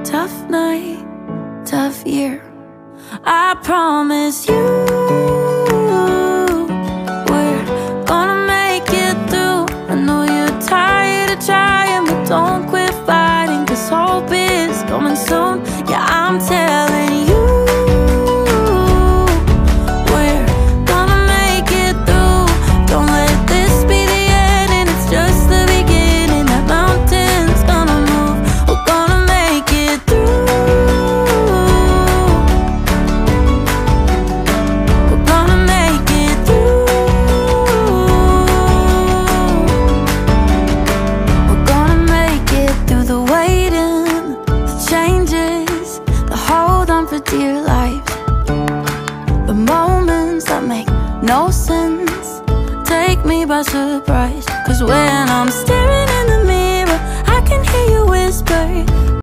tough night, tough year. I promise you we're gonna make it through. I know you're tired of trying, but don't quit fighting, 'cause hope is coming soon. Yeah, I'm telling you.